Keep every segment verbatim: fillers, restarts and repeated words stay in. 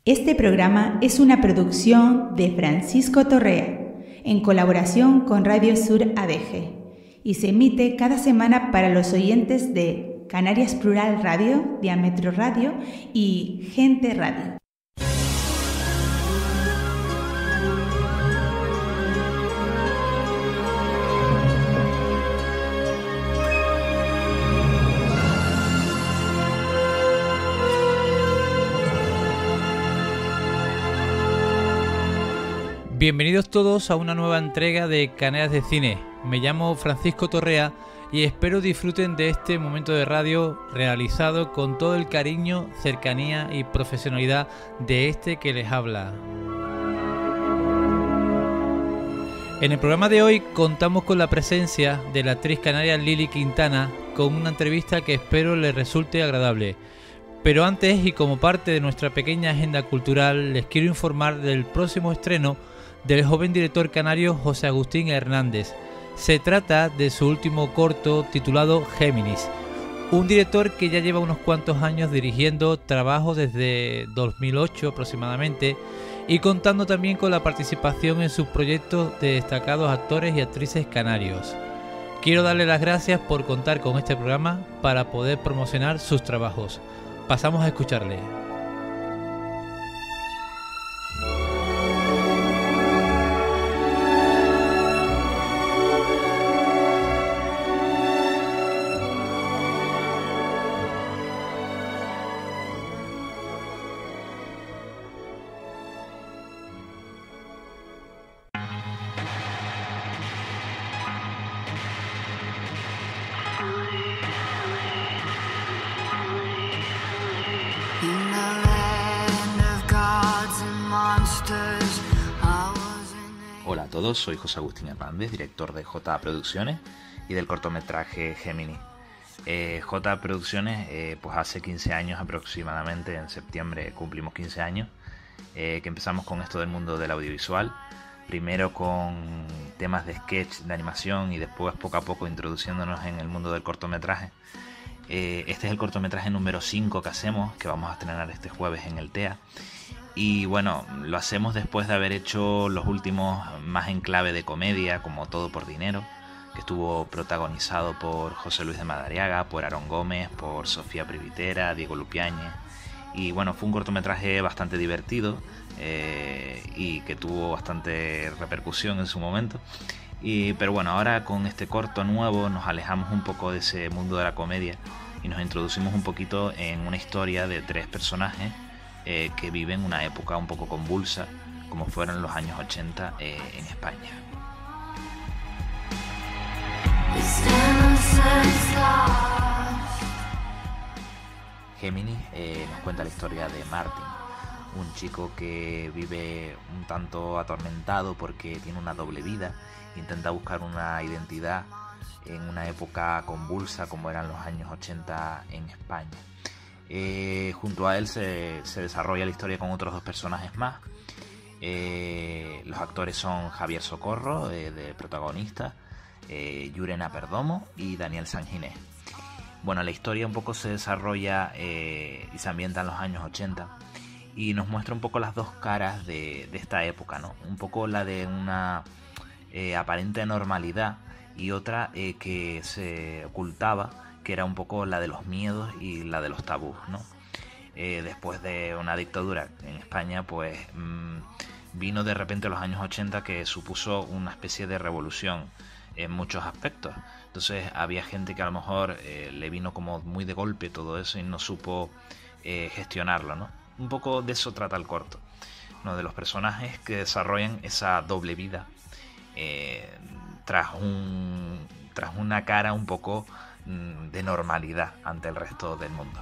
Este programa es una producción de Francisco Torrea, en colaboración con Radio Sur A D G, y se emite cada semana para los oyentes de Canarias Plural Radio, Diámetro Radio y Gente Radio. Bienvenidos todos a una nueva entrega de Canarias de Cine. Me llamo Francisco Torrea y espero disfruten de este momento de radio realizado con todo el cariño, cercanía y profesionalidad de este que les habla. En el programa de hoy contamos con la presencia de la actriz canaria Lili Quintana con una entrevista que espero les resulte agradable. Pero antes, y como parte de nuestra pequeña agenda cultural, les quiero informar del próximo estreno del joven director canario José Agustín Hernández. Se trata de su último corto titulado Géminis, un director que ya lleva unos cuantos años dirigiendo trabajos desde dos mil ocho aproximadamente y contando también con la participación en sus proyectos de destacados actores y actrices canarios. Quiero darle las gracias por contar con este programa para poder promocionar sus trabajos. Pasamos a escucharle. Hola a todos, soy José Agustín Hernández, director de J A Producciones y del cortometraje Géminis. Eh, J A Producciones, eh, pues hace quince años aproximadamente, en septiembre cumplimos quince años, eh, que empezamos con esto del mundo del audiovisual, primero con temas de sketch, de animación y después poco a poco introduciéndonos en el mundo del cortometraje. Eh, este es el cortometraje número cinco que hacemos, que vamos a estrenar este jueves en el T E A. Y bueno, lo hacemos después de haber hecho los últimos más en clave de comedia, como Todo por Dinero, que estuvo protagonizado por José Luis de Madariaga, por Aarón Gómez, por Sofía Privitera, Diego Lupiáñez. Y bueno, fue un cortometraje bastante divertido eh, y que tuvo bastante repercusión en su momento. Y, pero bueno, ahora con este corto nuevo nos alejamos un poco de ese mundo de la comedia y nos introducimos un poquito en una historia de tres personajes Eh, que viven una época un poco convulsa, como fueron los años ochenta eh, en España. Géminis eh, nos cuenta la historia de Martin, un chico que vive un tanto atormentado porque tiene una doble vida, intenta buscar una identidad en una época convulsa como eran los años ochenta en España. Eh, junto a él se, se desarrolla la historia con otros dos personajes más. Eh, los actores son Javier Socorro, eh, de protagonista, eh, Llurena Perdomo y Daniel Sanginés. Bueno, la historia un poco se desarrolla eh, y se ambienta en los años ochenta y nos muestra un poco las dos caras de, de esta época, ¿no? Un poco la de una eh, aparente normalidad y otra eh, que se ocultaba, que era un poco la de los miedos y la de los tabús, ¿no? Eh, después de una dictadura en España, pues mmm, vino de repente los años ochenta, que supuso una especie de revolución en muchos aspectos. Entonces había gente que a lo mejor eh, le vino como muy de golpe todo eso y no supo eh, gestionarlo, ¿no? Un poco de eso trata el corto, ¿no? De los personajes que desarrollan esa doble vida eh, tras, un, tras una cara un poco de normalidad ante el resto del mundo.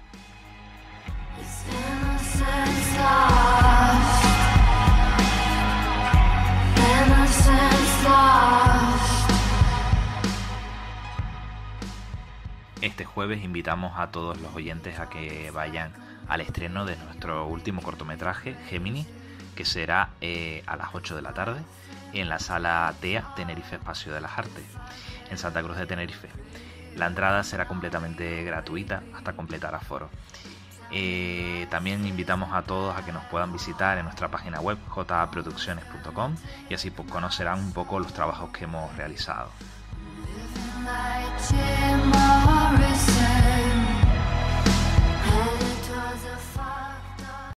Este jueves invitamos a todos los oyentes a que vayan al estreno de nuestro último cortometraje, Géminis, que será eh, a las ocho de la tarde en la sala T E A, Tenerife Espacio de las Artes, en Santa Cruz de Tenerife. La entrada será completamente gratuita hasta completar aforo. Eh, también invitamos a todos a que nos puedan visitar en nuestra página web j a producciones punto com y así pues, conocerán un poco los trabajos que hemos realizado.